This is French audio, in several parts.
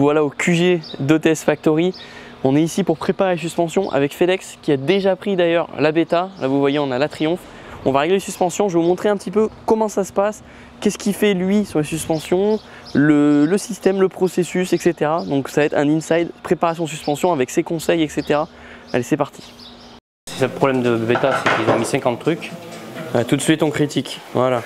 voilà au QG d'OTS Factory. On est ici pour préparer les suspensions avec FedEx qui a déjà pris d'ailleurs la bêta. Là vous voyez on a la Triumph. On va régler les suspensions, je vais vous montrer un petit peu comment ça se passe, qu'est-ce qu'il fait lui sur les suspensions, le système, le processus, etc. Donc ça va être un inside préparation suspension avec ses conseils, etc. Allez c'est parti. Le problème de bêta c'est qu'ils ont mis 50 trucs. Tout de suite on critique, voilà.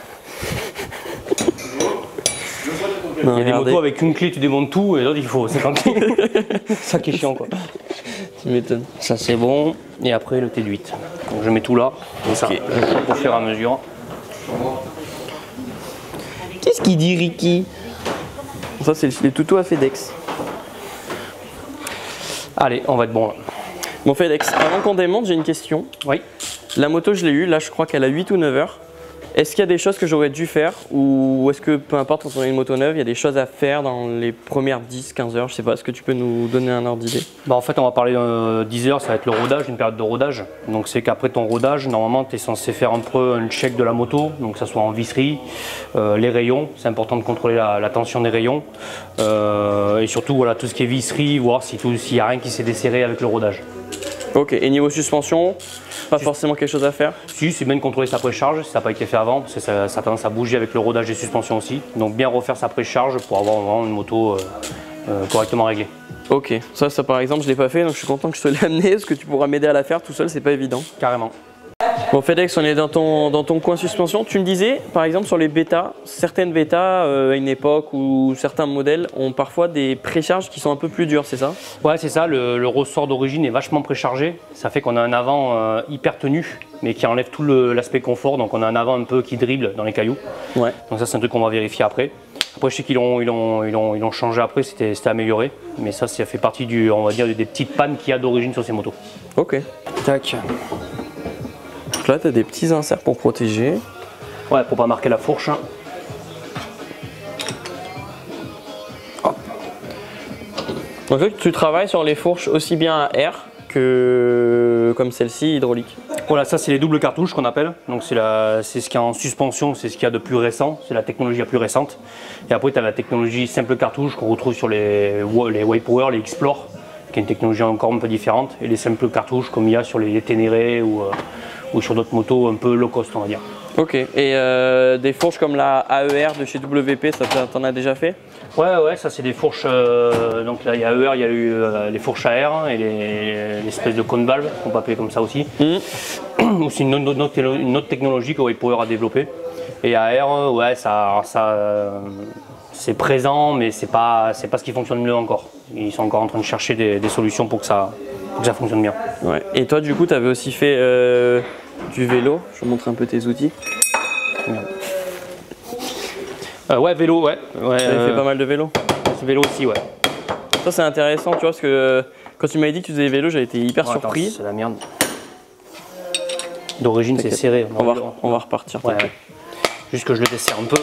Il y a des motos avec une clé tu démontes tout et l'autre il faut 50 clés. Ça qui est chiant quoi. Tu m'étonnes. Ça c'est bon et après le T8. Donc je mets tout là et ça pour faire à mesure. Qu'est-ce qu'il dit Ricky? Ça c'est les toutous à FedEx. Allez on va être bon là. Bon FedEx, avant qu'on démonte j'ai une question. Oui. La moto je l'ai eue, là je crois qu'elle a 8 ou 9 heures. Est-ce qu'il y a des choses que j'aurais dû faire ou est-ce que peu importe quand on a une moto neuve, il y a des choses à faire dans les premières 10-15 heures? Je sais pas, est-ce que tu peux nous donner un ordre d'idée? Bah en fait on va parler 10 heures, ça va être le rodage, une période de rodage. Donc c'est qu'après ton rodage, normalement tu es censé faire un peu un check de la moto, donc que ça soit en visserie, les rayons, c'est important de contrôler la tension des rayons. Et surtout voilà, tout ce qui est visserie, voir s'il n'y a rien qui s'est desserré avec le rodage. Ok, et niveau suspension, pas forcément quelque chose à faire? Si, c'est bien de contrôler sa précharge, si ça n'a pas été fait avant, parce que ça a tendance à bouger avec le rodage des suspensions aussi. Donc bien refaire sa précharge pour avoir vraiment une moto correctement réglée. Ok, ça par exemple je l'ai pas fait, donc je suis content que je te l'ai amené, parce que tu pourras m'aider à la faire tout seul, c'est pas évident. Carrément. Bon FedEx, on est dans ton coin suspension. Tu me disais, par exemple sur les bêtas, certaines bêtas à une époque ou certains modèles ont parfois des précharges qui sont un peu plus dures, c'est ça? Ouais c'est ça, le ressort d'origine est vachement préchargé. Ça fait qu'on a un avant hyper tenu, mais qui enlève tout l'aspect confort. Donc on a un avant un peu qui dribble dans les cailloux. Ouais. Donc ça c'est un truc qu'on va vérifier après. Après je sais qu'ils l'ont changé après, c'était amélioré. Mais ça fait partie on va dire, des petites pannes qu'il y a d'origine sur ces motos. Ok. Tac. Donc là, tu as des petits inserts pour protéger. Ouais, pour pas marquer la fourche. Hein. Hop. Donc là, tu travailles sur les fourches aussi bien à air que comme celle-ci hydraulique. Voilà, ça c'est les doubles cartouches qu'on appelle. Donc c'est ce qu'il y a en suspension, c'est ce qu'il y a de plus récent, c'est la technologie la plus récente. Et après, tu as la technologie simple cartouche qu'on retrouve sur les Waypower, les Explore, qui est une technologie encore un peu différente. Et les simples cartouches comme il y a sur les Ténéré ou sur d'autres motos un peu low cost on va dire. Ok, et des fourches comme la AER de chez WP, ça t'en as déjà fait? Ouais, ça c'est des fourches, donc là il y a AER, il y a eu les fourches à air et l'espèce de cône valve, on peut appeler comme ça aussi. Ou c'est une autre technologie que Waypower a développée. Et AER, ouais, c'est présent mais c'est pas ce qui fonctionne mieux encore. Ils sont encore en train de chercher des solutions pour que ça fonctionne bien. Ouais. Et toi du coup tu avais aussi fait du vélo, je vais montrer un peu tes outils. Ouais, vélo, ouais. Tu avais fait pas mal de vélo? Vélo aussi, ouais. Ça c'est intéressant, tu vois, parce que quand tu m'avais dit que tu faisais vélo, j'avais été hyper surpris. C'est la merde. D'origine c'est serré. On va repartir. Ouais. Juste que je le desserre un peu.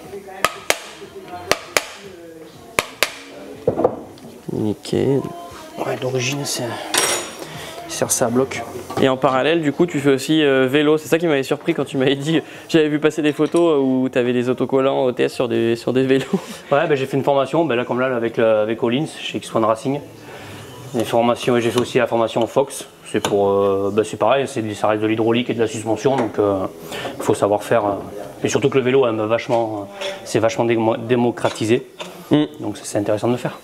Nickel. Ouais, d'origine c'est... ça à bloc. Et en parallèle, du coup, tu fais aussi vélo. C'est ça qui m'avait surpris quand tu m'avais dit. J'avais vu passer des photos où tu avais des autocollants OTS sur des vélos. Ouais, bah, j'ai fait une formation, là, comme là avec Collins chez X1 Racing. Des formations, et j'ai fait aussi la formation Fox. C'est pour, c'est pareil, ça reste de l'hydraulique et de la suspension, donc il faut savoir faire. Et surtout que le vélo, c'est vachement démocratisé. Donc c'est intéressant de le faire.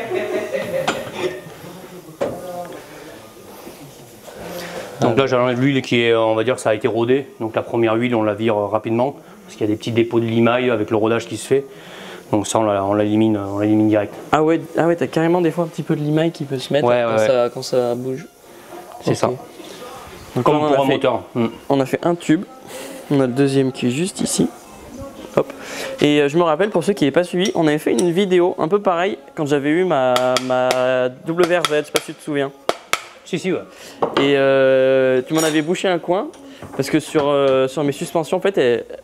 Donc là j'enlève l'huile qui est, on va dire que ça a été rodé, donc la première huile on la vire rapidement parce qu'il y a des petits dépôts de limaille avec le rodage qui se fait, donc ça on l'élimine direct. Ah ouais, t'as carrément des fois un petit peu de limaille qui peut se mettre quand ça bouge. C'est ça. Donc comme pour un moteur. On a fait un tube, on a le deuxième qui est juste ici. Hop. Et je me rappelle pour ceux qui n'avaient pas suivi, on avait fait une vidéo un peu pareil quand j'avais eu ma WRZ, je sais pas si tu te souviens. Si, ouais. Et tu m'en avais bouché un coin parce que sur mes suspensions, en fait,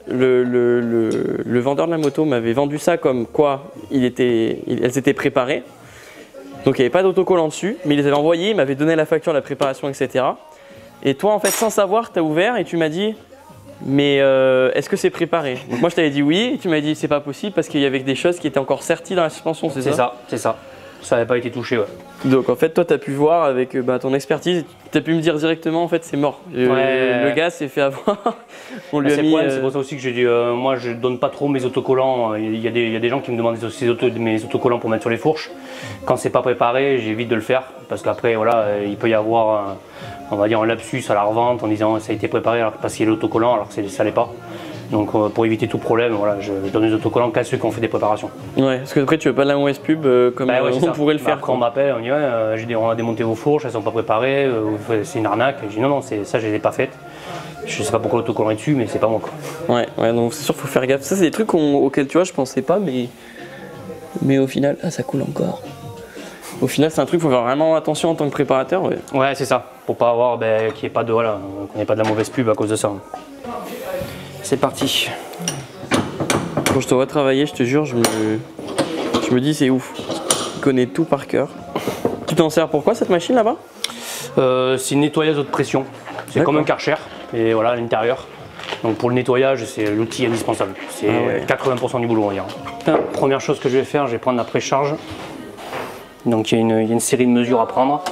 le vendeur de la moto m'avait vendu ça comme quoi elles étaient préparées. Donc il n'y avait pas d'autocollant dessus, mais il les avait envoyés, il m'avait donné la facture, la préparation, etc. Et toi, en fait, sans savoir, tu as ouvert et tu m'as dit mais est-ce que c'est préparé? Donc moi, je t'avais dit oui, et tu m'as dit c'est pas possible parce qu'il y avait des choses qui étaient encore serties dans la suspension, c'est ça? C'est ça. ça n'avait pas été touché. Ouais. Donc en fait, toi, tu as pu voir avec ton expertise, tu as pu me dire directement, en fait, c'est mort. Le gars s'est fait avoir. On lui a mis. C'est pour ça aussi que j'ai dit, moi, je donne pas trop mes autocollants. Il y a des gens qui me demandent mes autocollants pour mettre sur les fourches. Quand c'est pas préparé, j'évite de le faire parce qu'après, voilà, il peut y avoir, on va dire, un lapsus à la revente en disant ça a été préparé parce qu'il y a l'autocollant alors que ça l'est pas. Donc pour éviter tout problème, voilà, je donne les autocollants qu'à ceux qui ont fait des préparations. Ouais, parce que après tu veux pas de la mauvaise pub comme on pourrait le faire. Quand on m'appelle, on dit ouais, on a démonté vos fourches, elles sont pas préparées, c'est une arnaque. Je dis non, ça je les ai pas faites. Je sais pas pourquoi l'autocollant est dessus, mais c'est pas moi quoi. Ouais, donc c'est sûr faut faire gaffe. Ça c'est des trucs auxquels tu vois je pensais pas, mais au final, ça coule encore. Au final c'est un truc, faut faire vraiment attention en tant que préparateur. Ouais, c'est ça, pour pas avoir qu'il n'y ait pas de qu'on ait pas de la mauvaise pub à cause de ça. C'est parti. Quand je te vois travailler, je te jure, je me dis c'est ouf. Tu connais tout par cœur. Tu t'en sers pourquoi cette machine là-bas? C'est une nettoyeuse haute pression. C'est comme un Karcher, et voilà à l'intérieur. Donc pour le nettoyage, c'est l'outil indispensable. C'est 80% du boulot, on va dire. Première chose que je vais faire, je vais prendre la précharge. Donc il y a une série de mesures à prendre.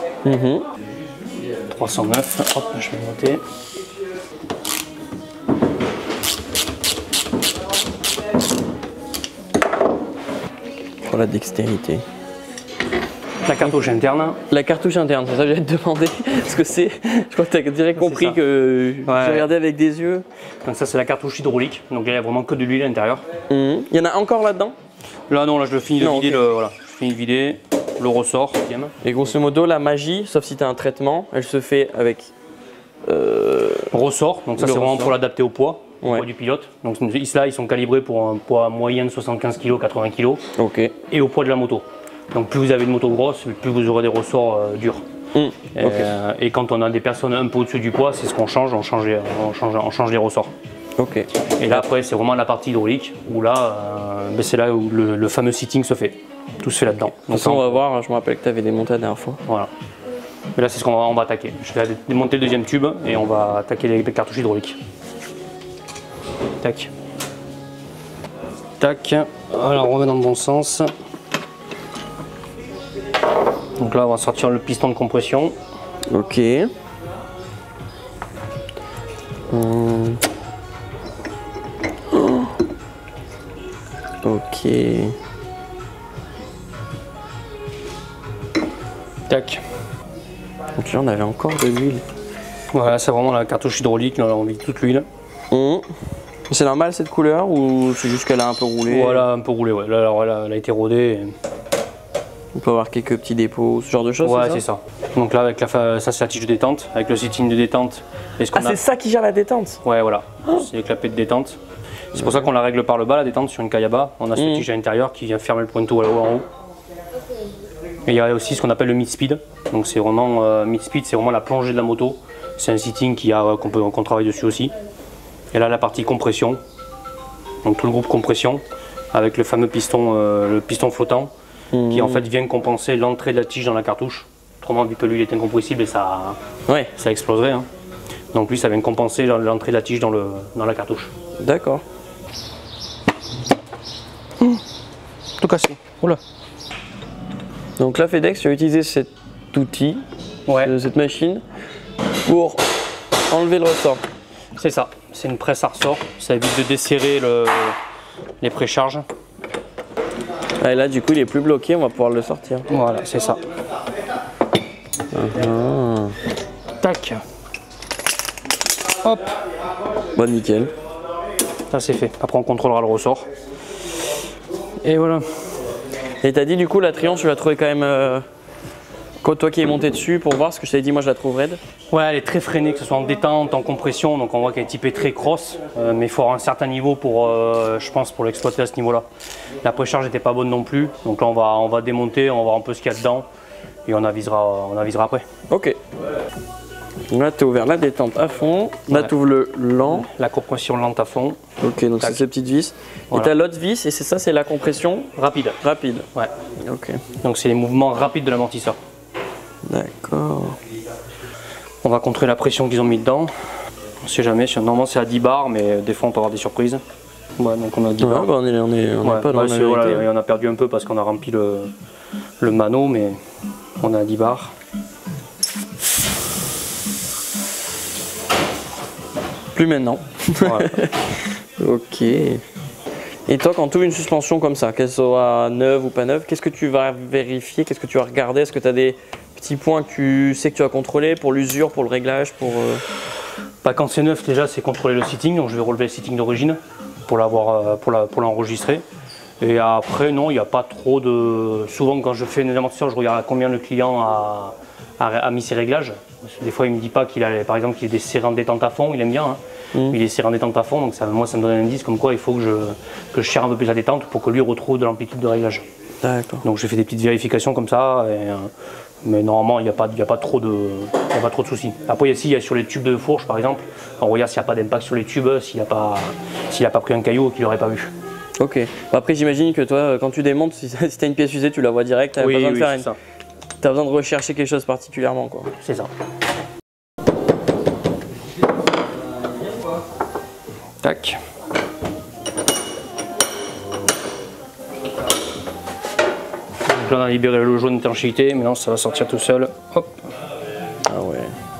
309, hop, je vais noter. Pour la dextérité. La cartouche interne. La cartouche interne, c'est ça que j'allais te demander ce que c'est. Je crois que tu as direct compris que j'ai regardé avec des yeux. Donc ça c'est la cartouche hydraulique, donc là il y a vraiment que de l'huile à l'intérieur. Il y en a encore là-dedans? Là non, là je finis de vider, je finis de vider le ressort. Et grosso modo la magie, sauf si tu as un traitement, elle se fait avec ressort, donc ça c'est vraiment pour l'adapter au poids. Au poids du pilote. Donc là ils sont calibrés pour un poids moyen de 75 kg, 80 kg. Et au poids de la moto. Donc plus vous avez une moto grosse, plus vous aurez des ressorts durs. Et quand on a des personnes un peu au-dessus du poids, c'est ce qu'on change, on change les ressorts. Et là après c'est vraiment la partie hydraulique où là c'est là où le fameux seating se fait. Tout se fait là-dedans. De toute façon on va voir, je me rappelle que tu avais démonté la dernière fois. Voilà. Mais là c'est ce qu'on va attaquer. Je vais démonter le deuxième tube et on va attaquer les cartouches hydrauliques. Tac. Tac. Alors on remet dans le bon sens. Donc là on va sortir le piston de compression. Ok. Ok. Tac. Donc là on avait encore de l'huile. Voilà, c'est vraiment la cartouche hydraulique, là on vide toute l'huile. C'est normal cette couleur ou c'est juste qu'elle a un peu roulé? Voilà, un peu roulé, ouais. Là, alors, elle a été rodée. On peut avoir quelques petits dépôts, ce genre de choses? Ouais, c'est ça. Donc là, avec ça c'est la tige de détente, avec le seating de détente. C'est ça qui gère la détente? Ouais, voilà. C'est les clapets de détente. C'est pour ça qu'on la règle par le bas, la détente, sur une Kayaba. On a cette tige à l'intérieur qui vient fermer le pointeau en haut. Et il y a aussi ce qu'on appelle le mid-speed. Donc c'est vraiment mid-speed, c'est vraiment la plongée de la moto. C'est un seating qu'on travaille dessus aussi. Et là la partie compression. Donc tout le groupe compression avec le fameux piston, le piston flottant qui en fait vient compenser l'entrée de la tige dans la cartouche. Autrement, vu que l'huile est incompressible et ça exploserait. Hein. Donc lui ça vient compenser l'entrée de la tige dans la cartouche. D'accord. Tout cassé. Oula. Donc là FedEx, tu as utilisé cet outil, cette machine, pour enlever le ressort. C'est ça, c'est une presse à ressort, ça évite de desserrer les précharges. Et là du coup il est plus bloqué, on va pouvoir le sortir. Voilà, c'est ça. Tac. Hop. Bon, nickel. Ça c'est fait, après on contrôlera le ressort. Et voilà. Et t'as dit du coup la Triumph tu l'as trouvé quand même toi qui es monté dessus pour voir, ce que je t'avais dit moi je la trouve raide. Ouais, elle est très freinée, que ce soit en détente, en compression, donc on voit qu'elle est typée très cross, mais il faut avoir un certain niveau pour, je pense, pour l'exploiter à ce niveau-là. La précharge n'était pas bonne non plus, donc là on va démonter, on va voir un peu ce qu'il y a dedans et on avisera après. Ok. Là tu as ouvert la détente à fond, là tu ouvres le lent. La compression lente à fond. Ok, donc c'est ces petites vis. Voilà. Et tu as l'autre vis et c'est ça, c'est la compression rapide. Rapide. Ouais. Ok. Donc c'est les mouvements rapides de l'amortisseur. D'accord. On va contrôler la pression qu'ils ont mis dedans. On sait jamais, normalement c'est à 10 bars, mais des fois on peut avoir des surprises. Ouais, donc on a 10 bars. Bah on est pas dans la vérité. Voilà, et on a perdu un peu parce qu'on a rempli le mano, mais on a 10 bars. Plus maintenant. Voilà. Ok. Et toi, quand tu ouvres une suspension comme ça, qu'elle soit neuve ou pas neuve, qu'est-ce que tu vas vérifier? Qu'est-ce que tu vas regarder? Est-ce que tu as des petits points que tu sais que tu vas contrôler pour l'usure, pour le réglage, pour... Bah, quand c'est neuf, déjà, c'est contrôler le seating. Donc je vais relever le seating d'origine pour l'enregistrer. Et après, non, il n'y a pas trop de... Souvent, quand je fais une amortisseur, je regarde à combien le client a mis ses réglages. Parce que des fois, il ne me dit pas qu'il a, par exemple, qu'il est serré en détente à fond, il aime bien. Hein. Il est serré en détente à fond, donc ça, moi, ça me donne un indice comme quoi il faut que je serre un peu plus la détente pour que lui retrouve de l'amplitude de réglage. D'accord. Donc je fais des petites vérifications comme ça, mais normalement, il n'y a pas trop de soucis. Après, il y a sur les tubes de fourche, par exemple, on regarde s'il n'y a pas d'impact sur les tubes, s'il n'a pas pris un caillou qu'il n'aurait pas vu. Ok. Après, j'imagine que toi, quand tu démontes, si tu as une pièce usée, tu la vois direct, tu n'as pas besoin de faire une... Tu as besoin de rechercher quelque chose particulièrement, quoi. C'est ça. Tac. Donc là, on a libéré le jaune d'étanchéité, maintenant ça va sortir tout seul. Hop. Ah ouais.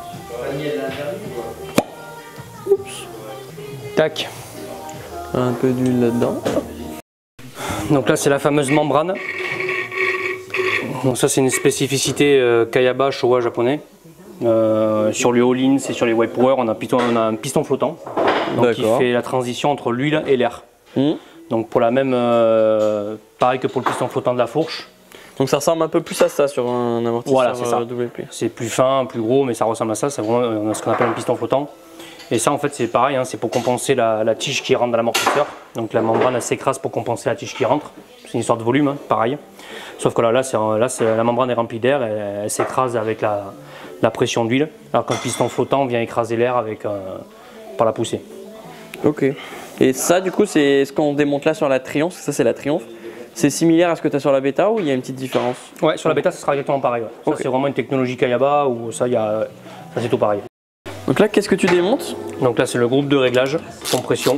Oups. Tac. Un peu d'huile là-dedans. Donc là, c'est la fameuse membrane. Donc ça, c'est une spécificité Kayaba Showa japonais. Sur les all-ins et sur les white power, on a un piston flottant. Donc il fait la transition entre l'huile et l'air. Donc pour la même, pareil que pour le piston flottant de la fourche. Donc ça ressemble un peu plus à ça sur un amortisseur WP. C'est plus fin, plus gros, mais ça ressemble à ça. C'est vraiment ce qu'on appelle un piston flottant. Et ça en fait c'est pareil, hein, c'est pour compenser la tige qui rentre dans l'amortisseur. Donc la membrane elle s'écrase pour compenser la tige qui rentre. C'est une histoire de volume, hein, pareil. Sauf que là la membrane est remplie d'air, elle s'écrase avec la pression d'huile. Alors qu'un piston flottant vient écraser l'air par la poussée. Ok. Et ça, du coup, c'est ce qu'on démonte là sur la Triumph. Ça, c'est la Triumph. C'est similaire à ce que tu as sur la Beta ou il y a une petite différence? Ouais, sur la Beta, ça sera exactement pareil. Ouais. Okay. Ça, c'est vraiment une technologie Kayaba où ça c'est tout pareil. Donc là, qu'est-ce que tu démontes? Donc là, c'est le groupe de réglage, compression.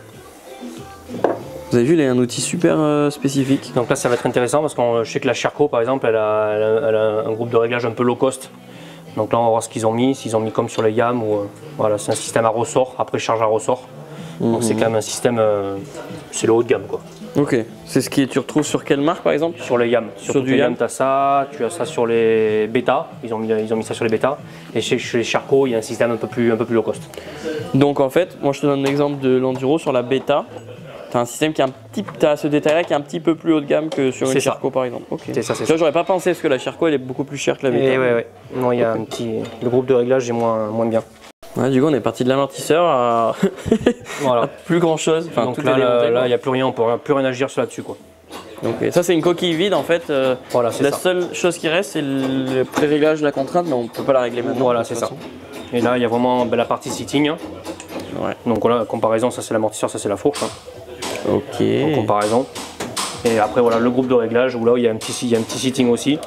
Vous avez vu, il y a un outil super spécifique. Donc là, ça va être intéressant parce que je sais que la Sherco, par exemple, elle a un groupe de réglage un peu low cost. Donc là, on va voir ce qu'ils ont mis. S'ils ont mis comme sur les YAM, ou voilà, c'est un système à ressort, après charge à ressort. Donc c'est quand même un système, c'est le haut de gamme quoi. Ok, c'est ce que tu retrouves sur quelle marque par exemple? Sur les YAM. Sur du YAM, tu as ça, tu as ça sur les Beta, ils ont mis ça sur les Beta. Et chez les Sherco, il y a un système un peu plus low cost. Donc en fait, moi je te donne l'exemple de l'Enduro sur la Beta. Tu as un système qui est ce détail-là qui est un petit peu plus haut de gamme que sur une Sherco par exemple. Okay. C'est ça, c'est ça. J'aurais pas pensé parce que la Sherco elle est beaucoup plus chère que la Beta. Ouais. Non, il y a le groupe de réglage est moins bien. Ouais, du coup, on est parti de l'amortisseur à... voilà. à plus grand chose. Enfin, donc là, il n'y a plus rien, on ne peut plus rien agir sur là-dessus. Donc, ça, c'est une coquille vide en fait. Voilà, la seule chose qui reste, c'est le pré-réglage de la contrainte, mais on ne peut pas la régler maintenant. Voilà, c'est ça. Et là, il y a vraiment la partie seating. Ouais. Donc voilà, comparaison, ça c'est l'amortisseur, ça c'est la fourche. Hein. Ok. En comparaison. Et après, voilà, le groupe de réglage où là, il y a un petit seating aussi.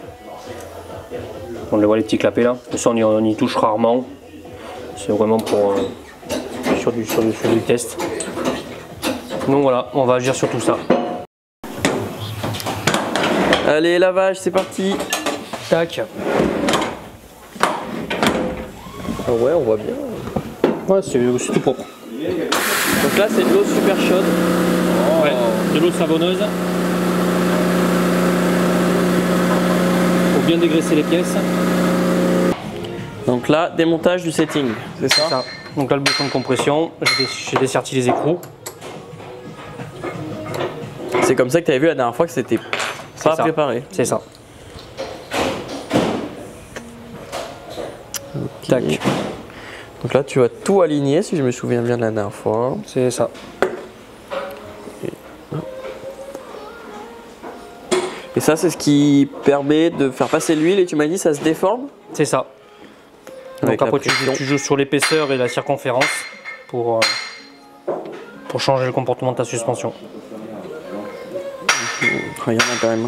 On le voit les petits clapets là. Ça, on y touche rarement. C'est vraiment pour sur du test. Donc voilà, on va agir sur tout ça. Allez, lavage, c'est parti. Tac. Ah ouais, on voit bien. Ouais, c'est tout propre. Donc là, c'est de l'eau super chaude. Ouais, de l'eau savonneuse. Pour bien dégraisser les pièces. Donc là, démontage du setting, c'est ça? C'est ça. Donc là, le bouton de compression, j'ai desserti les écrous. C'est comme ça que tu avais vu la dernière fois que c'était pas préparé. C'est ça. Okay. Tac. Donc là, tu vas tout aligner, si je me souviens bien de la dernière fois. C'est ça. Et ça, c'est ce qui permet de faire passer l'huile et tu m'as dit ça se déforme? C'est ça. Donc après tu joues sur l'épaisseur et la circonférence pour changer le comportement de ta suspension. Il y en a quand même.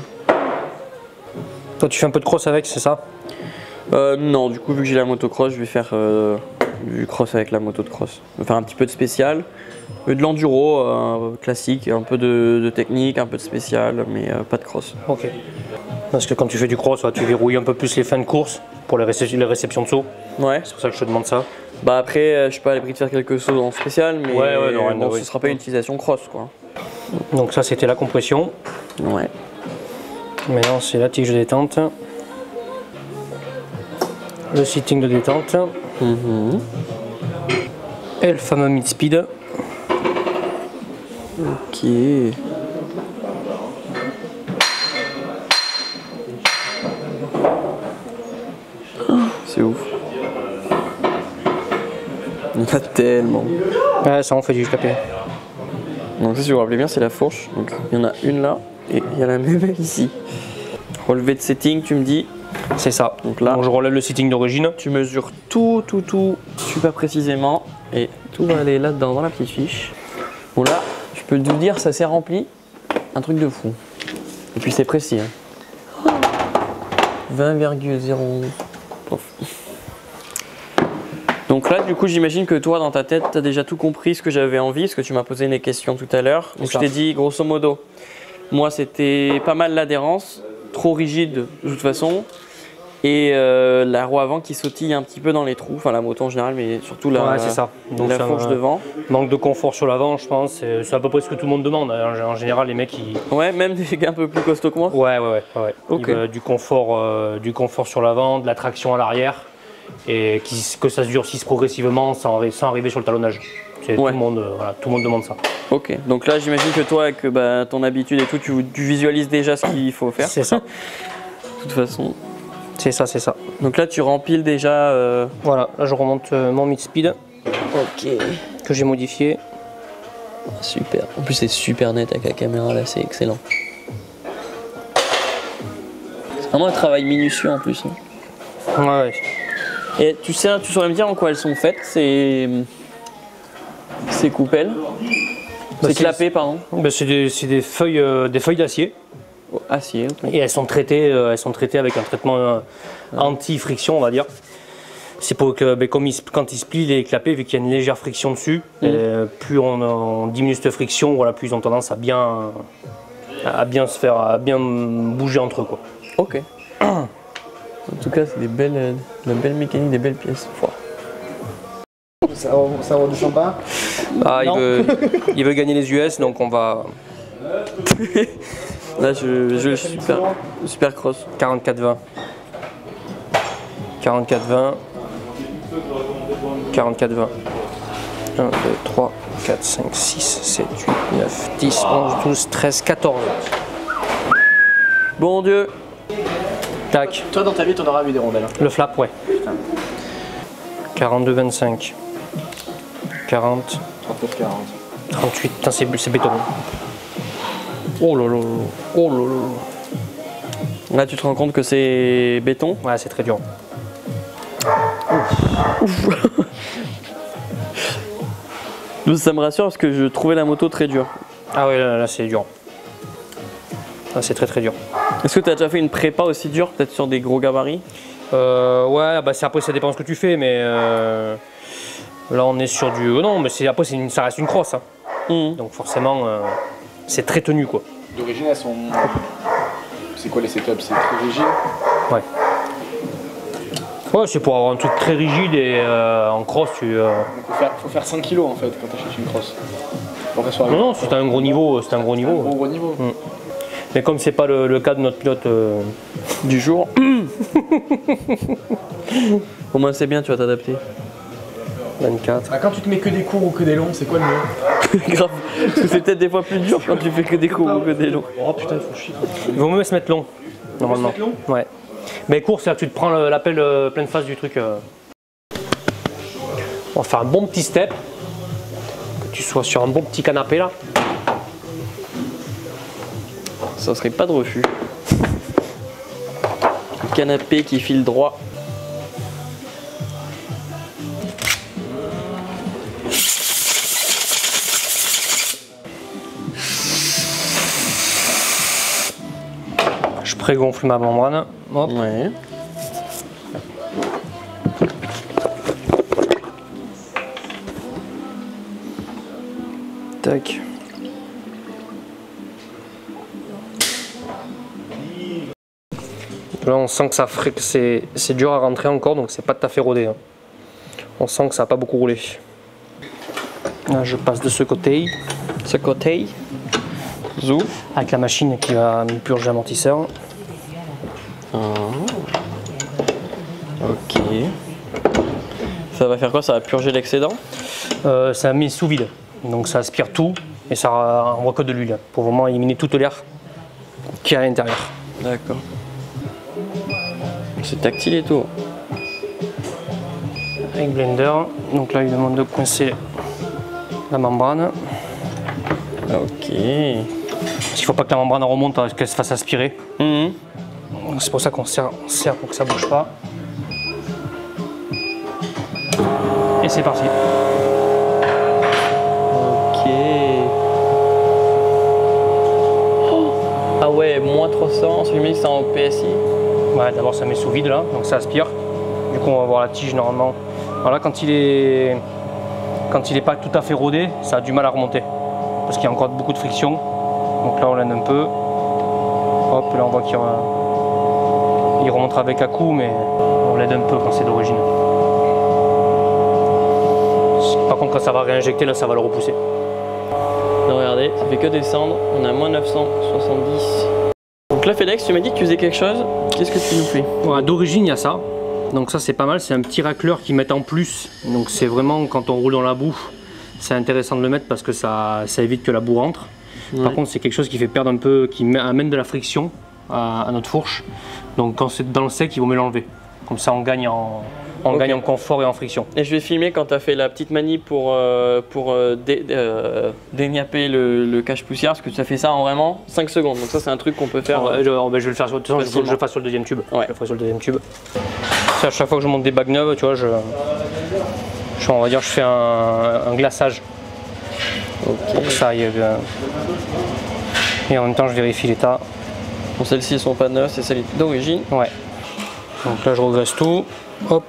Toi tu fais un peu de cross avec, c'est ça? Non, du coup vu que j'ai la motocross, je vais faire du cross avec la moto de cross. On va faire un petit peu de spécial, de l'enduro classique, un peu de technique, un peu de spécial, mais pas de cross. Ok. Parce que quand tu fais du cross, tu verrouilles un peu plus les fins de course pour les réceptions de saut. Ouais. C'est pour ça que je te demande ça. Bah après, je suis pas à l'abri de faire quelque chose en spécial, mais bon, ce sera pas une utilisation cross quoi. Donc ça c'était la compression. Ouais. Maintenant c'est la tige de détente. Le sitting de détente. Et le fameux mid-speed. Ok. C'est ouf. Il y en a tellement. Ouais, ça on fait du clapé. Donc ça, si vous vous rappelez bien, c'est la fourche. Donc il y en a une là et il y a la même ici. Relevé de setting, tu me dis. C'est ça. Donc là, je relève le sitting d'origine. Tu mesures tout super précisément et tout va aller là-dedans dans la petite fiche. Bon là, je peux te dire, ça s'est rempli. Un truc de fou. Et puis c'est précis. Hein. 20,01. Donc là, du coup, j'imagine que toi, dans ta tête, tu as déjà tout compris ce que j'avais envie, parce que tu m'as posé des questions tout à l'heure. Donc je t'ai dit, grosso modo, moi, c'était pas mal l'adhérence, trop rigide de toute façon, et la roue avant qui sautille un petit peu dans les trous, enfin la moto en général, mais surtout la fourche devant. Manque de confort sur l'avant, je pense, c'est à peu près ce que tout le monde demande. En général, les mecs, ils... Ouais, même des gars un peu plus costauds que moi. Ouais. Okay. Du confort sur l'avant, de la traction à l'arrière. Et que ça se durcisse progressivement sans arriver sur le talonnage. Tout le monde demande ça. Ok, donc là j'imagine que toi avec ton habitude et tout, tu visualises déjà ce qu'il faut faire. C'est ça. De toute façon. C'est ça. Donc là tu rempiles déjà... Voilà, là je remonte mon mid-speed. Ok. Que j'ai modifié. Super. En plus c'est super net avec la caméra là, c'est excellent. C'est vraiment un travail minutieux en plus. Hein. Ouais. Et tu saurais me dire en quoi elles sont faites, ces coupelles, ces clapets, pardon. C'est des feuilles d'acier. Oh, acier, ok. Et elles sont traitées avec un traitement anti-friction, on va dire. C'est pour que, quand ils se plient les clapets, vu qu'il y a une légère friction dessus, plus on diminue cette friction, voilà, plus ils ont tendance à bien bouger entre eux, quoi. Ok. En tout cas, c'est de la belle mécanique, des belles pièces. Wow. Ça redescend pas. Ah, il veut gagner les US, donc on va... Là, je super cross. 44-20. 44-20. 44-20. 1, 2, 3, 4, 5, 6, 7, 8, 9, 10, 11, 12, 13, 14. Bon Dieu. Tac. Toi, dans ta vie, t'en auras vu des rondelles. Le flap, ouais. 42-25. 40. 39-40. 38. Putain, c'est béton. Oh là là. Oh là là. Là, tu te rends compte que c'est béton? Ouais, c'est très dur. Ouf. Ça me rassure parce que je trouvais la moto très dure. Ah ouais, là c'est dur. Là, c'est très dur. Est-ce que tu as déjà fait une prépa aussi dure, peut-être sur des gros gabarits? Ouais, bah après ça dépend ce que tu fais, mais là on est sur du... non, mais après ça reste une crosse. Hein. Donc forcément, c'est très tenu quoi. D'origine, elles sont... C'est quoi les setups? C'est très rigide? Ouais. Ouais, c'est pour avoir un truc très rigide et en cross tu... Faut faire 5 kg en fait quand tu achètes une cross. Non, c'est un gros niveau. C'est un gros niveau. Mais comme c'est pas le cas de notre pilote du jour, au moins c'est bien, tu vas t'adapter. 24. Bah, quand tu te mets que des courts ou que des longs, c'est quoi le mieux? Grave, parce que c'est peut-être des fois plus dur quand tu fais que des courts ou que des longs. Oh putain, il faut chier. Il vaut mieux se mettre long, normalement. Se mettre long? Ouais. Mais court, c'est-à-dire que tu te prends l'appel pleine face du truc. On va faire un bon petit step. Que tu sois sur un bon petit canapé là. Ça serait pas de refus. Le canapé qui file droit. Je prégonfle ma membrane. Hop. Ouais. Tac. Là on sent que ça ferait que c'est dur à rentrer encore, donc c'est pas tout à fait rodé. Hein. On sent que ça n'a pas beaucoup roulé. Là je passe de ce côté. Zou. Avec la machine qui va me purger l'amortisseur. Ok. Ça va faire quoi? Ça va purger l'excédent? Ça met sous vide, donc ça aspire tout et ça envoie que de l'huile pour vraiment éliminer toute l'air qui est à l'intérieur. D'accord. C'est tactile et tout. Avec blender, donc là il demande de coincer la membrane. Ok. Parce qu'il ne faut pas que la membrane remonte, qu'elle se fasse aspirer. C'est pour ça qu'on serre pour que ça ne bouge pas. Et c'est parti. Ok. Ah ouais, moins 300, celui-là c'est en PSI. Ouais, d'abord ça met sous vide là, donc ça aspire. Du coup on va voir la tige normalement. Voilà, quand il est pas tout à fait rodé, ça a du mal à remonter. Parce qu'il y a encore beaucoup de friction. Donc là on l'aide un peu. Hop, là on voit qu'il remontera avec à coup, mais on l'aide un peu quand c'est d'origine. Par contre quand ça va réinjecter, là ça va le repousser. Non, regardez, ça fait que descendre, on a moins 970. Donc là Fédex, tu m'as dit que tu faisais quelque chose, qu'est-ce que tu nous fais? Voilà, d'origine il y a ça. Donc ça c'est pas mal, c'est un petit racleur qu'ils mettent en plus. Donc c'est vraiment quand on roule dans la boue, c'est intéressant de le mettre parce que ça évite que la boue rentre. Ouais. Par contre c'est quelque chose qui fait perdre un peu, qui amène de la friction à notre fourche. Donc quand c'est dans le sec, il vaut mieux l'enlever. Comme ça on gagne en confort et en friction. Et je vais filmer quand tu as fait la petite manip pour dégnapper le cache-poussière, parce que tu as fait ça en vraiment 5 secondes. Donc ça c'est un truc qu'on peut faire. Je vais le faire sur, de toute façon, je le fasse sur le deuxième tube. Ouais. Je le ferai sur le deuxième tube. À chaque fois que je monte des bagues neuves, tu vois, on va dire je fais un glaçage. Ok. Pour que ça aille bien. Et en même temps je vérifie l'état. Bon, celles-ci sont pas neuves, c'est celles d'origine. Ouais. Donc là je regraisse tout. Hop.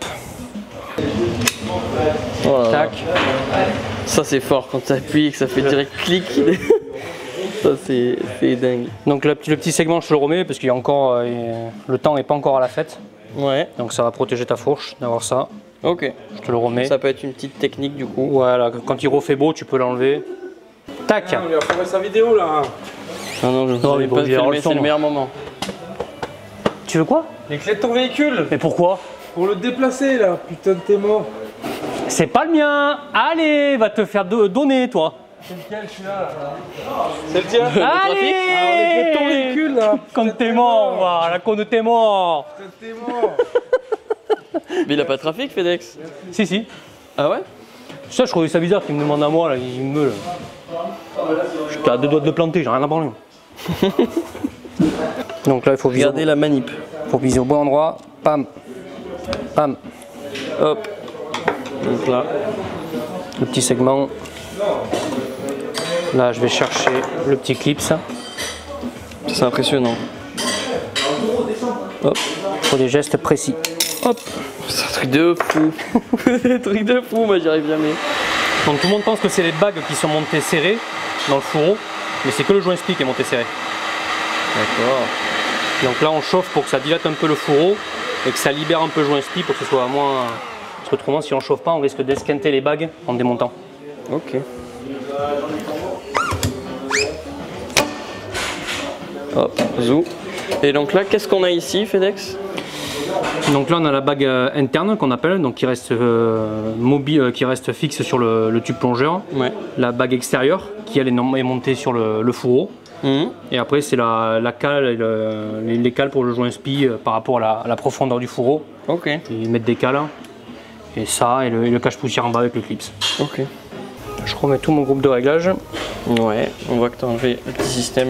Oh là là. Tac. Ça c'est fort quand tu appuies et que ça fait direct clic. Ça c'est dingue. Donc le petit segment je le remets parce qu'il y a encore le temps n'est pas encore à la fête. Ouais. Donc ça va protéger ta fourche d'avoir ça. Ok. Je te le remets. Ça peut être une petite technique du coup. Voilà, quand il refait beau, tu peux l'enlever. Tac. Ah, on lui a fait sa vidéo là. Ah non, je ne vais pas filmer, c'est le meilleur moment. Tu veux quoi? Les clés de ton véhicule. Mais pourquoi? Pour le déplacer là, putain de t'es mort. C'est pas le mien. Allez, va te faire donner toi. C'est lequel celui-là là? C'est le tien. Allez, les clés de ton véhicule là. Quand t'es mort, voilà, quand t'es mort. Putain de t'es mort. Mais il a pas de trafic Fédex? Si. Ah ouais? Ça, je trouvais ça bizarre qu'il me demande à moi là, il me meule. J'étais à 2 doigts de le planter, j'ai rien à branler. Donc là, il faut viser. Regardez la manip. Faut viser au bon endroit. Pam. Pam. Hop. Donc là. Le petit segment. Là, je vais chercher le petit clip, ça. C'est impressionnant. Hop. Faut des gestes précis. Hop. C'est un truc de fou. C'est un truc de fou, moi j'y arrive jamais. Donc tout le monde pense que c'est les bagues qui sont montées serrées dans le fourreau, mais c'est que le joint spi qui est monté serré. D'accord. Donc là on chauffe pour que ça dilate un peu le fourreau et que ça libère un peu le joint spi pour que ce soit moins... Parce qu'autrement si on chauffe pas on risque d'esquinter les bagues en démontant. Ok. Hop, zou. Et donc là, qu'est-ce qu'on a ici, Fédex? Donc là on a la bague interne qu'on appelle, donc qui reste mobile, qui reste fixe sur le tube plongeur. Ouais. La bague extérieure qui elle est montée sur le fourreau. Et après c'est la cale, les cales pour le joint spi par rapport à la profondeur du fourreau. Ok. Ils mettent des cales. Et ça et le cache-poussière en bas avec le clips. Ok. Je remets tout mon groupe de réglage. Ouais, on voit que tu as enlevé le petit système.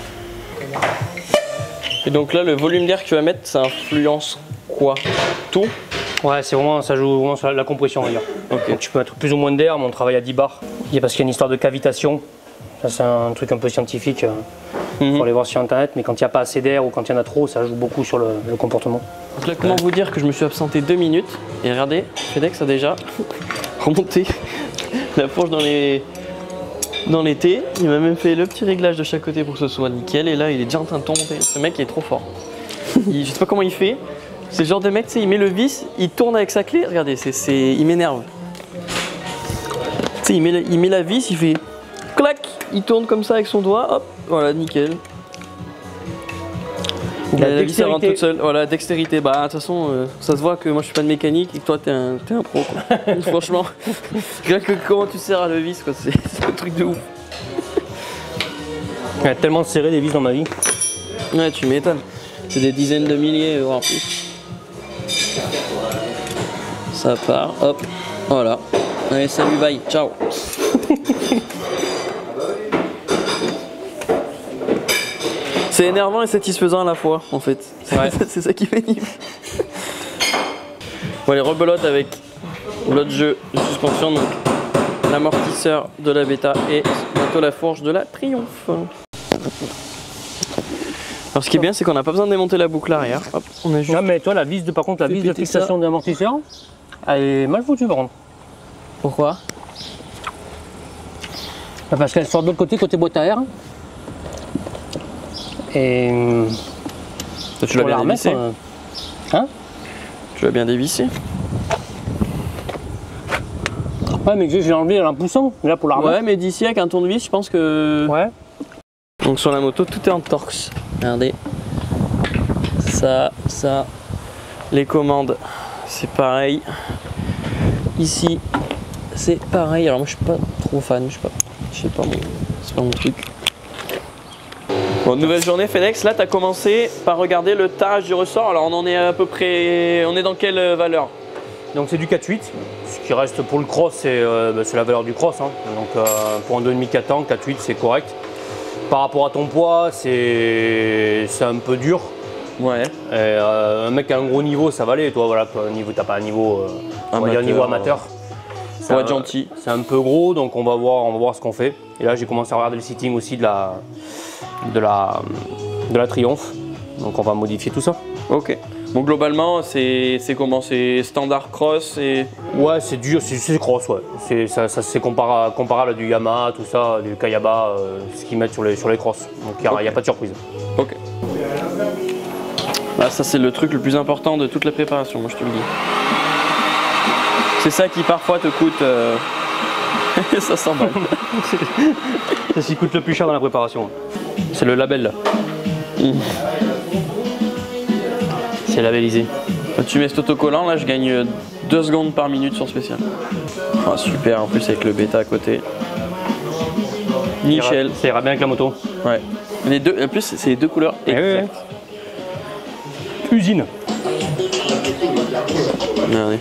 Et donc là, le volume d'air que tu vas mettre, ça influence quoi? Tout? Ouais, c'est vraiment, ça joue vraiment sur la compression, on va dire. Okay. Donc tu peux mettre plus ou moins d'air, mais on travaille à 10 bars. Parce qu'il y a une histoire de cavitation. Ça, c'est un truc un peu scientifique. Il faut aller voir sur internet, mais quand il n'y a pas assez d'air ou quand il y en a trop, ça joue beaucoup sur le comportement. Donc là, comment vous dire que je me suis absenté 2 minutes et regardez, Fédex a déjà remonté la fourche dans les dans l'été. Il m'a même fait le petit réglage de chaque côté pour que ce soit nickel. Et là, il est déjà en train de tomber. Ce mec il est trop fort. Je sais pas comment il fait. C'est le genre de mec, tu sais, il met le vis, il tourne avec sa clé. Regardez, il m'énerve. Tu sais, il met la vis, il fait clac, il tourne comme ça avec son doigt. Hop, voilà, nickel. La vis elle rentre toute seule. Voilà, dextérité. Bah, de toute façon, ça se voit que moi je suis pas de mécanique et que toi t'es un pro. Quoi. Franchement, regarde comment tu serres à le vis, quoi. C'est un truc de ouf. Il y a tellement serré des vis dans ma vie. Ouais, tu m'étonnes. C'est des dizaines de milliers, voire plus. Ça part, hop, voilà. Allez, salut, bye, ciao. C'est énervant et satisfaisant à la fois, en fait. Ouais. C'est ça qui fait pénible. Bon, les rebelote avec l'autre jeu de suspension, donc l'amortisseur de la Beta et bientôt la fourche de la Triumph. Alors ce qui est bien, c'est qu'on n'a pas besoin de démonter la boucle arrière. Hop, on est juste... Non mais toi, la vis de, par contre, la vis de fixation de l'amortisseur, elle est mal foutue par contre. Pourquoi? Parce qu'elle sort de l'autre côté boîte à air. Et tu l'as bien dévissé. Hein? Tu l'as bien dévissé. Ouais, mais j'ai enlevé en poussant, là pour la remettre. Ouais, mais d'ici avec un tournevis, je pense que... Ouais. Donc sur la moto, tout est en torx. Regardez. Ça. Les commandes, c'est pareil. Ici, c'est pareil. Alors moi, je suis pas trop fan. Je sais pas, c'est pas mon truc. Bon, nouvelle journée, Fedex. Là, tu as commencé par regarder le tarage du ressort. Alors on en est à peu près... On est dans quelle valeur? Donc c'est du 4.8. Ce qui reste pour le cross, c'est la valeur du cross. Hein. Donc pour un 2,5 4 ans, 4.8 c'est correct. Par rapport à ton poids, c'est un peu dur. Ouais. Et, un mec qui a un gros niveau, ça va aller. Toi, voilà, t'as pas un niveau, on va dire niveau amateur. Pour être gentil. C'est un peu gros, donc on va voir ce qu'on fait. Et là, j'ai commencé à regarder le sitting aussi de la Triumph. Donc on va modifier tout ça. Ok. Donc globalement, c'est comment? C'est standard cross et... Ouais, c'est dur, c'est cross, ouais. C'est comparable à du Yamaha, tout ça, du Kayaba, ce qu'ils mettent sur les cross. Donc il n'y a pas de surprise. Ok. Là, ça c'est le truc le plus important de toute la préparation, moi je te le dis. C'est ça qui parfois te coûte... 500 balles. C'est ce qui coûte le plus cher dans la préparation. C'est le label là. C'est labellisé. Quand tu mets cet autocollant, là je gagne 2 secondes par minute sur spécial. Ah, super, en plus avec le Beta à côté. Nickel. Ça ira bien avec la moto. Ouais. Les deux, en plus c'est les deux couleurs exactes. Ouais. Usine. Regardez.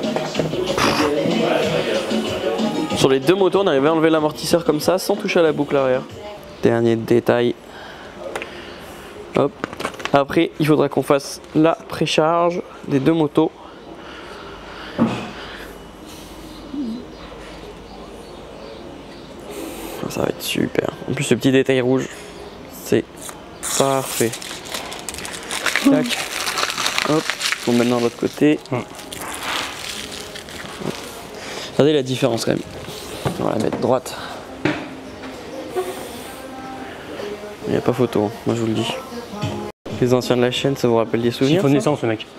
Sur les deux motos, on arrive à enlever l'amortisseur comme ça sans toucher à la boucle arrière. Dernier détail. Hop. Après, il faudra qu'on fasse la précharge des deux motos. Ça va être super. En plus, ce petit détail rouge, c'est parfait. Tac. Hop. On met maintenant de l'autre côté. Regardez la différence quand même. On va la mettre droite. Il n'y a pas photo, hein. Moi je vous le dis. Les anciens de la chaîne, ça vous rappelle des souvenirs? Chiffon de naissance, ce mec.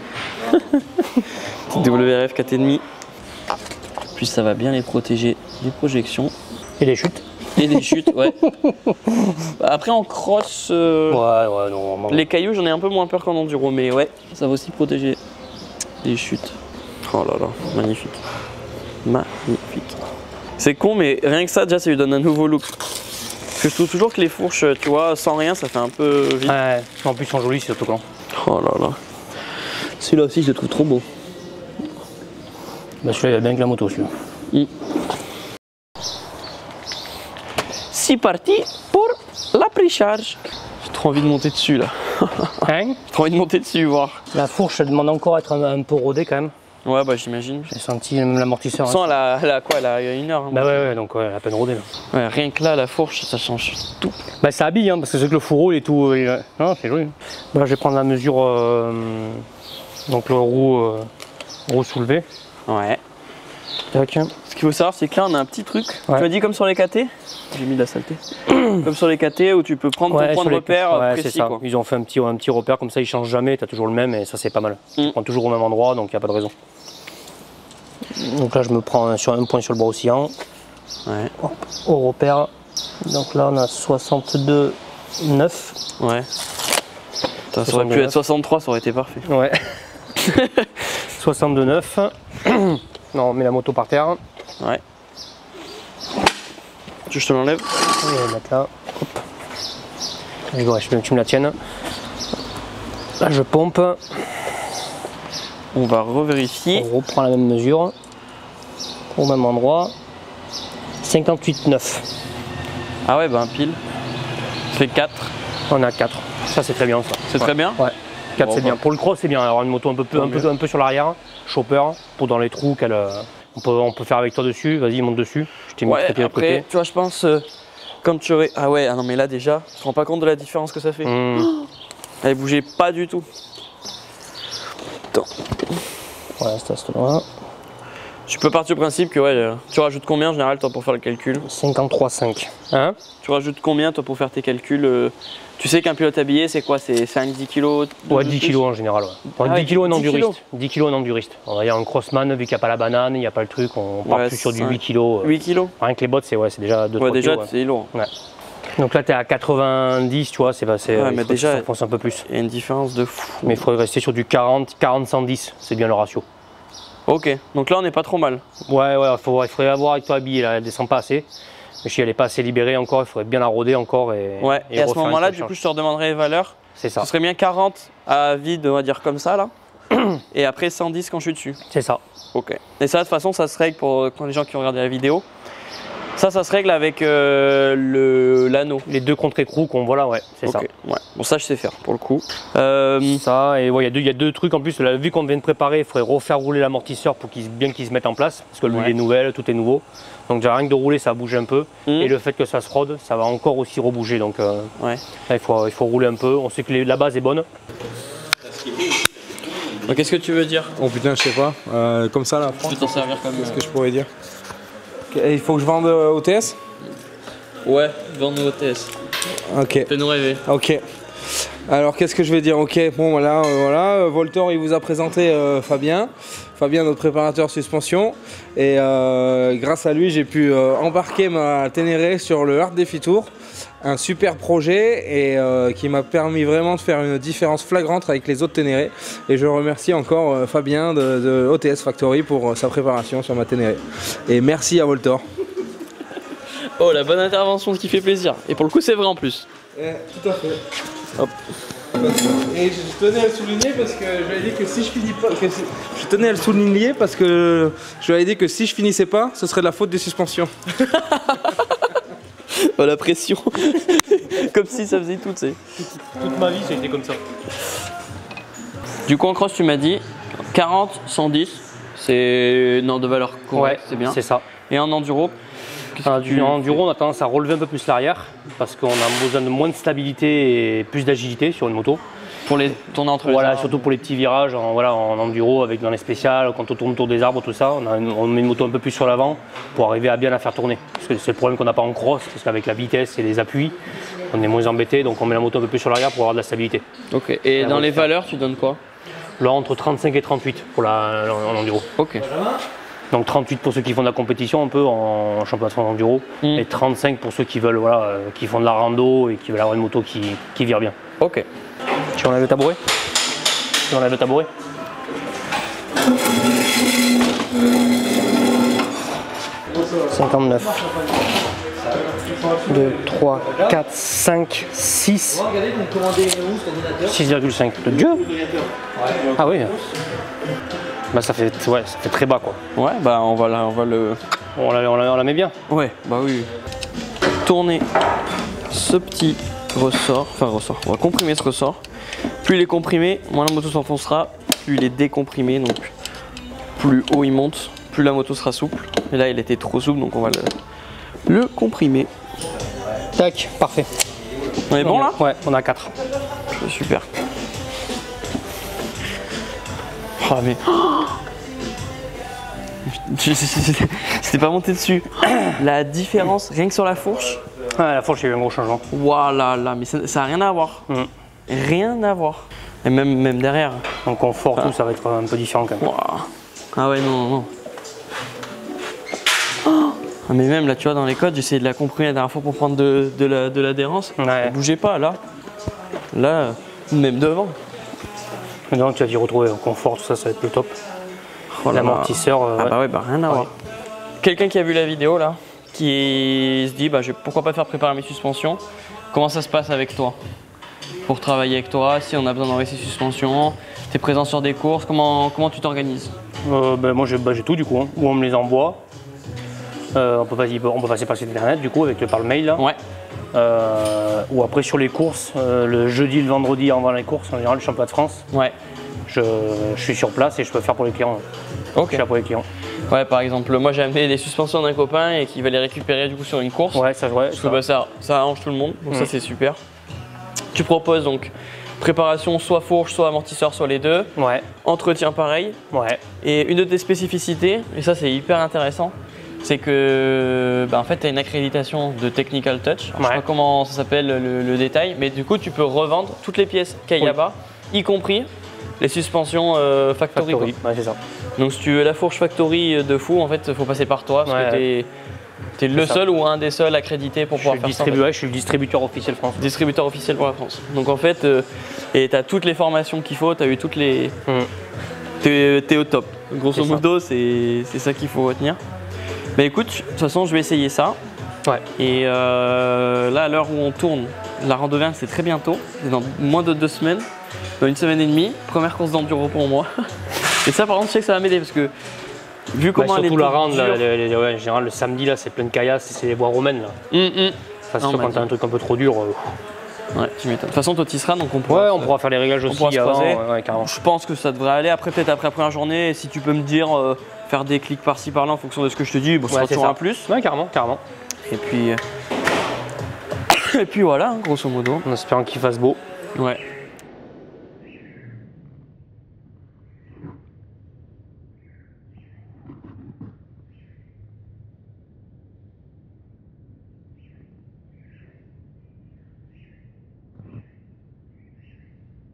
WRF 4,5. Puis ça va bien les protéger des projections. Et des chutes. Et des chutes, ouais. Après en cross, ouais, non. les cailloux, j'en ai un peu moins peur qu'en enduro, mais ouais, ça va aussi protéger des chutes. Oh là là, magnifique. Magnifique. C'est con, mais rien que ça, déjà, ça lui donne un nouveau look. Parce que je trouve toujours que les fourches, tu vois, sans rien, ça fait un peu vite. Ouais, en plus, ils sont jolis, ces autocollants. Oh là là. Celui-là aussi, je le trouve trop beau. Bah, celui-là, il va bien avec la moto, celui-là. C'est parti pour la précharge. J'ai trop envie de monter dessus, là. Hein? J'ai trop envie de monter dessus, voir. La fourche, elle demande encore à être un peu rodée, quand même. Ouais, bah j'imagine. J'ai senti même l'amortisseur. Sans elle a quoi, elle a 1 heure. Hein, bah ouais, donc ouais, elle a à peine rodé là. Ouais, rien que là, la fourche, ça change tout. Bah ça habille, hein, parce que c'est que le fourreau, il est tout... Non, c'est joli. Bah, je vais prendre la mesure, donc le roue soulevé. Ouais. Tac. Ce qu'il faut savoir, c'est que là, on a un petit truc. Ouais. Tu m'as dit comme sur les KT. J'ai mis de la saleté. Comme sur les KT où tu peux prendre ton point de repère précis. C'est ça. Quoi. Ils ont fait un petit repère comme ça, ils changent jamais, tu as toujours le même et ça c'est pas mal. Tu prends toujours au même endroit donc il n'y a pas de raison. Donc là je me prends sur un point sur le bras oscillant. Ouais. Hop, au repère. Donc là on a 62,9. Ouais. Ça aurait pu être 63, ça aurait été parfait. Ouais. 62,9. Non, on met la moto par terre. Ouais. Je te l'enlève. On va la mettre là. Hop. Tu me la tiennes. Là je pompe. On va revérifier. On reprend la même mesure. Au même endroit. 58,9. Ah ouais, bah pile. Ça fait 4. On a 4. Ça c'est très bien ça. C'est très bien. Ouais. 4 Bon, c'est bien. Pour le cross c'est bien. Alors une moto un peu sur l'arrière. Chopper pour dans les trous qu'elle. On peut faire avec toi dessus. Vas-y monte dessus. Je t'ai mis Ouais, de après, côté. tu vois, je pense quand tu aurais. Ah ouais, ah non mais là déjà, tu te rends pas compte de la différence que ça fait. Elle bougeait pas du tout. Attends. Voilà, c'est à ce là. Tu peux partir du principe que ouais, tu rajoutes combien en général toi pour faire le calcul? 53,5. Hein? Tu rajoutes combien toi pour faire tes calculs? Tu sais qu'un pilote habillé c'est quoi? C'est 5-10 kilos? Ouais, 10 kilos en général. Ouais. Ah 10 ouais, kilos en 10 enduriste. kilos. 10 kilos en enduriste. On va dire un crossman, vu qu'il n'y a pas la banane, il n'y a pas le truc, on part plus sur du 8 kilos. 8 kilos? Rien que les bottes, c'est déjà 2-3 Ouais, déjà kilos. c'est lourd. Ouais. Donc là, tu es à 90, tu vois, c'est passé. Ouais, mais déjà, ça fonce un peu plus. Il y a une différence de fou. Mais il faudrait rester sur du 40-110, c'est bien le ratio. Ok, donc là on n'est pas trop mal. Ouais, il faudrait avoir avec toi habillé, là, elle descend pas assez. Mais si elle n'est pas assez libérée encore, il faudrait bien la rôder encore. Ouais, et à ce moment-là, du coup, je te redemanderai les valeurs. C'est ça. Ce serait bien 40 à vide, on va dire comme ça là. Et après 110 quand je suis dessus. C'est ça. Ok. Et ça, de toute façon, ça se règle pour quand les gens qui ont regardé la vidéo. Ça se règle avec l'anneau. Les deux contre-écrous qu'on voit là, ouais, c'est ça. Ouais. Bon, ça, je sais faire pour le coup. Ça, et ouais, il y a deux trucs en plus. Là, vu qu'on vient de préparer, il faudrait refaire rouler l'amortisseur pour bien qu'il se mette en place. Parce que l'huile est nouvelle, tout est nouveau. Donc, déjà rien que de rouler, ça bouge un peu. Et le fait que ça se rôde, ça va encore aussi rebouger. Donc, là, il faut rouler un peu. On sait que la base est bonne. Qu'est-ce que tu veux dire? Oh putain, je sais pas. Comme ça là. Je peux t'en servir comme Qu'est-ce que je pourrais dire? Il faut que je vende OTS? Ouais, vends-nous OTS. Ok. Fais-nous rêver. Ok. Alors qu'est-ce que je vais dire? Ok, bon voilà, Voltor il vous a présenté Fabien, notre préparateur suspension, et grâce à lui j'ai pu embarquer ma Ténéré sur le Hard Défi Tour, un super projet et qui m'a permis vraiment de faire une différence flagrante avec les autres Ténéré, et je remercie encore Fabien de OTS Factory pour sa préparation sur ma Ténéré, et merci à Voltor. Oh, la bonne intervention qui fait plaisir, et pour le coup c'est vrai en plus. Tout à fait. Hop. Et je tenais à le souligner parce que je lui ai dit que si je finis pas, je tenais à le souligner parce que je lui ai dit que si je finissais pas, ce serait de la faute des suspensions. Oh, la pression. Comme si ça faisait tout, tu sais. Toute ma vie, ça a été comme ça. Du coup en cross tu m'as dit 40, 110, c'est une ordre de valeur correcte, Ouais, c'est bien. C'est ça. Et en enduro? En enduro, on a tendance à relever un peu plus l'arrière parce qu'on a besoin de moins de stabilité et plus d'agilité sur une moto. Pour les tourner entre les Voilà, arbres. surtout pour les petits virages en enduro, avec dans les spéciales, quand on tourne autour des arbres, tout ça, on met une moto un peu plus sur l'avant pour arriver à bien la faire tourner. Parce que c'est le problème qu'on n'a pas en cross, parce qu'avec la vitesse et les appuis, on est moins embêté, donc on met la moto un peu plus sur l'arrière pour avoir de la stabilité. Ok, et dans les valeurs, tu donnes quoi? Là, entre 35 et 38 pour en enduro. Ok. Donc 38 pour ceux qui font de la compétition un peu en championnat de France enduro, et 35 pour ceux qui veulent, qui font de la rando et qui veulent avoir une moto qui vire bien. Ok. Tu enlèves le tabouret? Tu enlèves le tabouret? « 59, 2, 3, 4, 5, 6, 6,5. De Dieu! Ah oui! Bah ça fait très bas quoi. Ouais, bah on va le... On la met bien. Ouais, bah oui. Tourner ce petit ressort, on va comprimer ce ressort. Plus il est comprimé, moins la moto s'enfoncera, plus il est décomprimé, donc plus haut il monte, plus la moto sera souple. Et là il était trop souple, donc on va le comprimer. Tac, parfait. On est bon là? Ouais, on a 4. Super. Oh mais... C'était pas monté dessus. La différence, rien que sur la fourche. Ouais, la fourche, il y a eu un gros changement. Voilà, là, mais ça n'a rien à voir. Rien à voir. Et même derrière. En confort, tout, ça va être un peu différent quand même. Wow. Ah ouais, non. Oh, mais même là, tu vois, dans les codes, j'ai essayé de la comprimer la dernière fois pour prendre de l'adhérence. Ouais. Elle bougeait pas, là. Là, même devant. Donc tu vas t'y retrouver en confort, tout ça, ça va être le top. Oh l'amortisseur. Ah bah ouais, bah rien à voir. Quelqu'un qui a vu la vidéo là, qui se dit pourquoi pas faire préparer mes suspensions, comment ça se passe avec toi? Pour travailler avec toi, si on a besoin d'enlever ses suspensions, tu es présent sur des courses, comment tu t'organises? Moi j'ai tout du coup, hein. Ou on me les envoie, on peut passer par internet du coup par le mail là. Ouais. Ou après sur les courses, le jeudi, le vendredi avant les courses, en général le championnat de France. Ouais. Je suis sur place et je peux faire pour les clients. Ok. Je suis là pour les clients. Ouais, par exemple, moi j'ai amené les suspensions d'un copain et qui va les récupérer du coup sur une course. Ouais, ça vrai. Parce que ça arrange tout le monde, donc ça c'est super. Tu proposes donc préparation soit fourche, soit amortisseur, soit les deux. Ouais. Entretien pareil. Ouais. Et une de tes spécificités, et ça c'est hyper intéressant, c'est que en fait tu as une accréditation de Technical Touch. Alors, je sais pas comment ça s'appelle le détail, mais du coup tu peux revendre toutes les pièces Kayaba, y compris les suspensions Factory. Ouais, c'est ça. Donc si tu veux la fourche Factory de fou, en fait il faut passer par toi parce que tu es le seul ou un des seuls accrédités pour pouvoir faire ça. Je suis le distributeur officiel France. Distributeur officiel pour la France. Donc en fait, tu as toutes les formations qu'il faut, tu as eu toutes les... T'es au top. Grosso modo, c'est ça qu'il faut retenir. Mais écoute, de toute façon, je vais essayer ça. Ouais. Et là, à l'heure où on tourne, la rando verte, c'est très bientôt. C'est dans moins de 2 semaines. Dans 1 semaine et demie. Première course d'enduro pour moi. Et ça, par contre, je sais que ça va m'aider parce que vu comment surtout la rande, en général, le samedi, là, c'est plein de caillasses, c'est les voies romaines. Ça, c'est sûr, quand t'as un truc un peu trop dur. Ouais, tu m'étonnes. De toute façon, toi, tu y seras, donc on pourra faire les réglages aussi avant. Je pense que ça devrait aller. Après, peut-être après la première journée, si tu peux me dire, faire des clics par-ci par-là en fonction de ce que je te dis, ça sera toujours un plus. Ouais, carrément. Et puis voilà, grosso modo. En espérant qu'il fasse beau. Ouais.